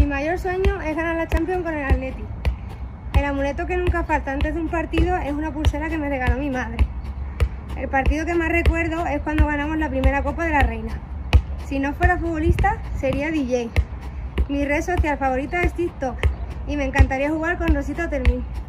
Mi mayor sueño es ganar la Champions con el Atleti. El amuleto que nunca falta antes de un partido es una pulsera que me regaló mi madre. El partido que más recuerdo es cuando ganamos la primera Copa de la Reina. Si no fuera futbolista, sería DJ. Mi red social favorita es TikTok y me encantaría jugar con Rosita Termín.